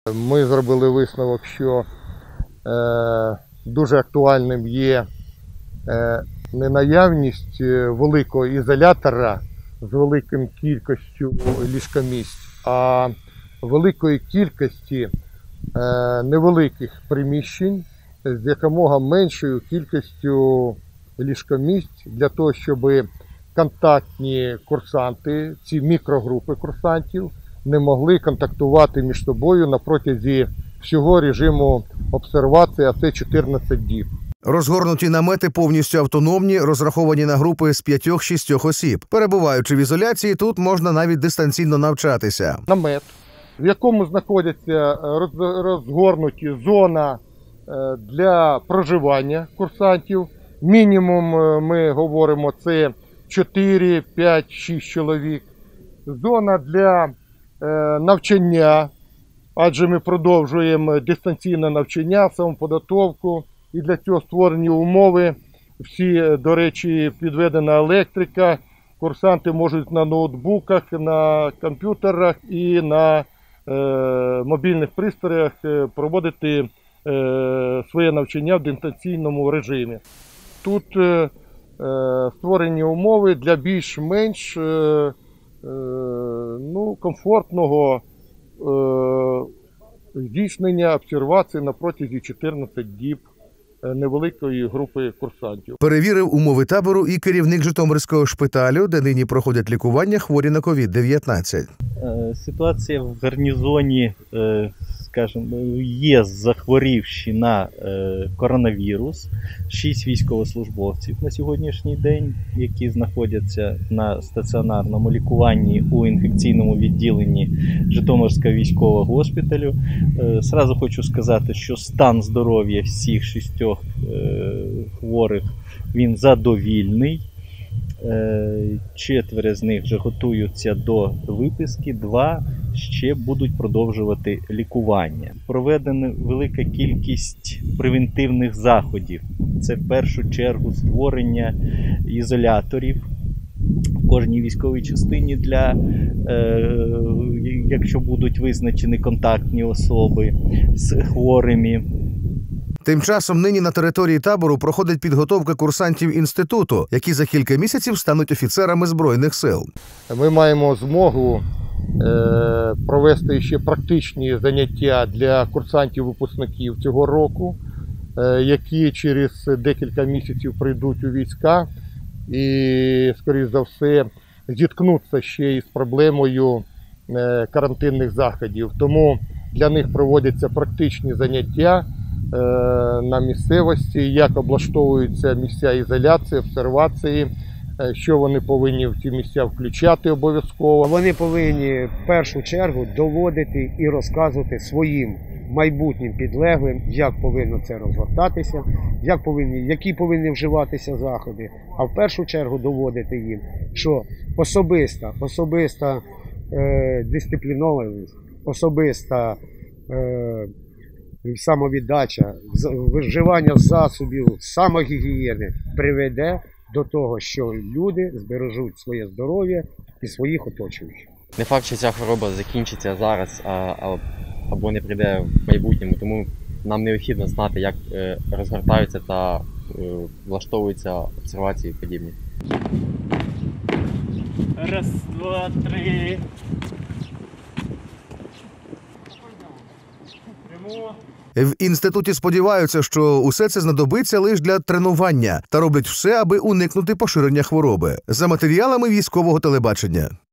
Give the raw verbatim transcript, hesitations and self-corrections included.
Ми зробили висновок, що е, дуже актуальним є е, не наявність великого ізолятора з великою кількістю ліжкомісць, а великої кількості е, невеликих приміщень з якомога меншою кількістю ліжкомісць для того, щоб контактні курсанти, ці мікрогрупи курсантів, не могли контактувати між собою на протязі всього режиму обсервації, а це чотирнадцять діб. Розгорнуті намети повністю автономні, розраховані на групи з п'ятьох-шістьох осіб. Перебуваючи в ізоляції, тут можна навіть дистанційно навчатися. Намет, в якому знаходяться розгорнуті зона для проживання курсантів. Мінімум, ми говоримо, це чотири, п'ять, шість чоловік. Зона для навчання, адже ми продовжуємо дистанційне навчання, самоподготовку. І для цього створені умови. Всі, до речі, підведена електрика. Курсанти можуть на ноутбуках, на комп'ютерах і на е, мобільних пристроях проводити е, своє навчання в дистанційному режимі. Тут е, створені умови для більш-менш е, е, ну, комфортного е, здійснення обсервації на протязі чотирнадцяти діб невеликої групи курсантів. Перевірив умови табору і керівник Житомирського шпиталю, де нині проходять лікування хворі на ковід дев'ятнадцять. Ситуація в гарнізоні, скажімо, є захворівші на коронавірус. Шість військовослужбовців на сьогоднішній день, які знаходяться на стаціонарному лікуванні у інфекційному відділенні Житомирського військового госпіталю. Зразу хочу сказати, що стан здоров'я всіх шістьох хворих, він задовільний. Четверо з них вже готуються до виписки, два ще будуть продовжувати лікування. Проведена велика кількість превентивних заходів. Це в першу чергу створення ізоляторів в кожній військовій частині, для, е, якщо будуть визначені контактні особи з хворими. Тим часом нині на території табору проходить підготовка курсантів інституту, які за кілька місяців стануть офіцерами Збройних сил. Ми маємо змогу е, провести ще практичні заняття для курсантів-випускників цього року, е, які через декілька місяців прийдуть у війська і, скоріш за все, зіткнуться ще із проблемою е, карантинних заходів. Тому для них проводяться практичні заняття на місцевості, як облаштовуються місця ізоляції, обсервації, що вони повинні в ці місця включати обов'язково. Вони повинні в першу чергу доводити і розказувати своїм майбутнім підлеглим, як повинно це розгортатися, як повинні, які повинні вживатися заходи. А в першу чергу доводити їм, що особиста, особиста е, дисциплінованість, особиста е, самовіддача, вживання засобів самогігієни приведе до того, що люди збережуть своє здоров'я і своїх оточуючих. Не факт, що ця хвороба закінчиться зараз а, а, або не прийде в майбутньому, тому нам необхідно знати, як е, розгортаються та е, влаштовуються обсервації подібні. Раз, два, три. В інституті сподіваються, що усе це знадобиться лише для тренування та роблять все, аби уникнути поширення хвороби. За матеріалами військового телебачення.